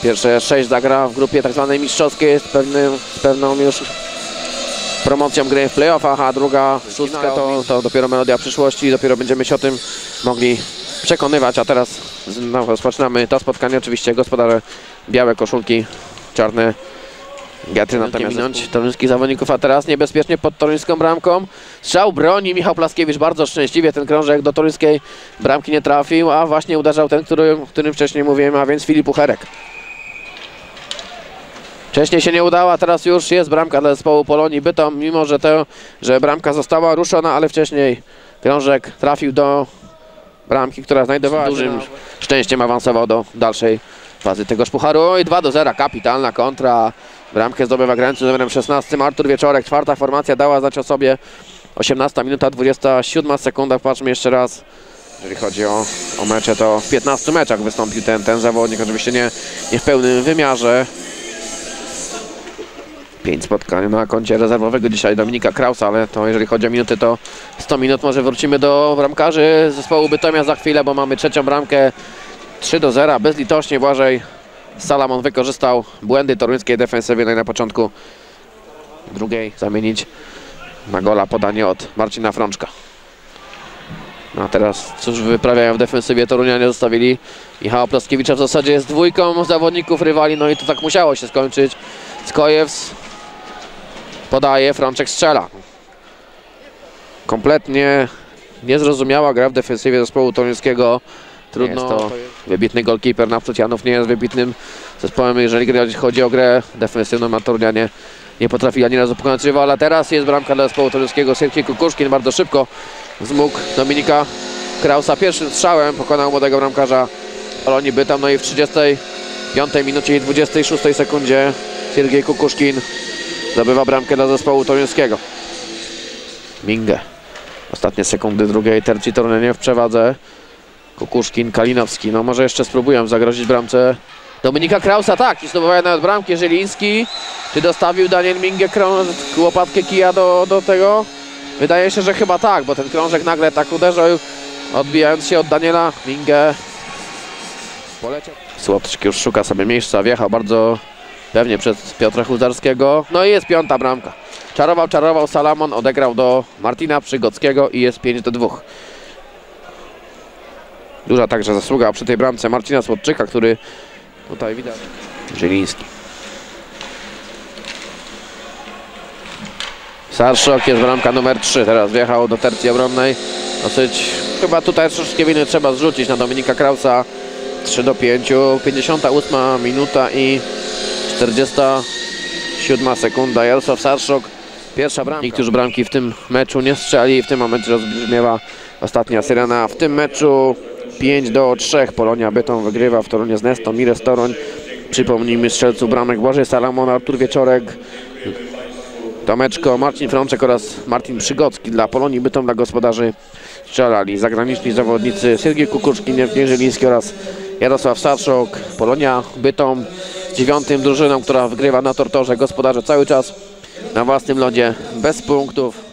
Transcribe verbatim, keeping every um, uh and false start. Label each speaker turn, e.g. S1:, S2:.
S1: Pierwsze sześć zagra w grupie tak zwanej mistrzowskiej z, pewnym, z pewną już promocją gry w playoffach, a druga szóstka to, to dopiero melodia przyszłości. Dopiero będziemy się o tym mogli przekonywać, a teraz no, rozpoczynamy to spotkanie. Oczywiście gospodarze białe koszulki, czarne getry, natomiast minąć toruńskich zawodników, a teraz niebezpiecznie pod toruńską bramką. Strzał broni Michał Plaskiewicz bardzo szczęśliwie, ten krążek do toruńskiej bramki nie trafił, a właśnie uderzał ten, który, o którym wcześniej mówiłem, a więc Filip Ucherek. Wcześniej się nie udało, a teraz już jest bramka dla zespołu Polonii Bytom, mimo że to, że bramka została ruszona, ale wcześniej krążek trafił do bramki, która znajdowała się dużym szczęściem, awansował do dalszej fazy tegoż pucharu. I dwa do zera, kapitalna kontra. Bramkę zdobywa grający numerem szesnastym Artur Wieczorek. Czwarta formacja dała znać o sobie. osiemnasta minuta, dwudziesta siódma sekunda. Patrzmy jeszcze raz. Jeżeli chodzi o, o mecze, to w piętnastu meczach wystąpił ten, ten zawodnik. Oczywiście nie, nie w pełnym wymiarze. Pięć spotkań na koncie rezerwowego dzisiaj Dominika Krausa, ale to jeżeli chodzi o minuty, to sto minut. Może wrócimy do bramkarzy zespołu Bytomia za chwilę, bo mamy trzecią bramkę. trzy do zera, bezlitośnie Błażej Salamon wykorzystał błędy toruńskiej defensywy, no i na początku drugiej zamienić na gola podanie od Marcina Frączka. No a teraz cóż wyprawiają w defensywie Torunianie, zostawili Michała Plaskiewicza w zasadzie z dwójką zawodników rywali, no i to tak musiało się skończyć. Skojews podaje, Frączek strzela. Kompletnie niezrozumiała gra w defensywie zespołu toruńskiego. Trudno, to wybitny golkiper, Naprzód Janów nie jest wybitnym zespołem, jeżeli chodzi o grę defensywną, a Torunianie nie potrafili ani razu pokonać rywala. Teraz jest bramka dla zespołu toruńskiego. Siergiej Kukuszkin bardzo szybko zmógł Dominika Krausa. Pierwszym strzałem pokonał młodego bramkarza Polonii Bytom. No i w trzydziestej piątej minucie i dwudziestej szóstej sekundzie Siergiej Kukuszkin zdobywa bramkę dla zespołu toruńskiego. Mingę. Ostatnie sekundy drugiej tercji Torunianie w przewadze. Kukuszkin, Kalinowski, no może jeszcze spróbują zagrozić bramce Dominika Krausa, tak, i zdobywają nawet bramkę. Zieliński, czy dostawił Daniel Mingę łopatkę kija do, do tego? Wydaje się, że chyba tak, bo ten krążek nagle tak uderzył, odbijając się od Daniela Mingę. Poleciał. Słodczyk już szuka sobie miejsca, wjechał bardzo pewnie przez Piotra Chuzarskiego. No i jest piąta bramka. Czarował, czarował Salamon, odegrał do Martina Przygockiego i jest pięć do dwóch. Duża także zasługa przy tej bramce Marcina Słodczyka, który tutaj widać. Zieliński. Sarszok, jest bramka numer trzy. Teraz wjechał do tercji obronnej. Dosyć, chyba tutaj troszeczkę winy trzeba zrzucić na Dominika Krausa. trzy do pięciu. pięćdziesiąta ósma minuta i czterdziesta siódma sekunda. Jarosław Sarszok. Pierwsza bramka. Nikt już bramki w tym meczu nie strzeli. W tym momencie rozbrzmiewa ostatnia syrena. W tym meczu pięć do trzech. Polonia Bytom wygrywa w Toruniu z Nestą. Mires Toruń. Przypomnijmy strzelców bramek Błażej Salamon, Artur Wieczorek, Tomeczko, Marcin Frączek oraz Martin Przygocki. Dla Polonii Bytom, dla gospodarzy strzelali zagraniczni zawodnicy Siergiej Kukuszkin, Jewgeni Zieliński oraz Jarosław Sarszok. Polonia Bytom z dziewiątym drużyną, która wygrywa na Tortorze. Gospodarze cały czas na własnym lodzie bez punktów.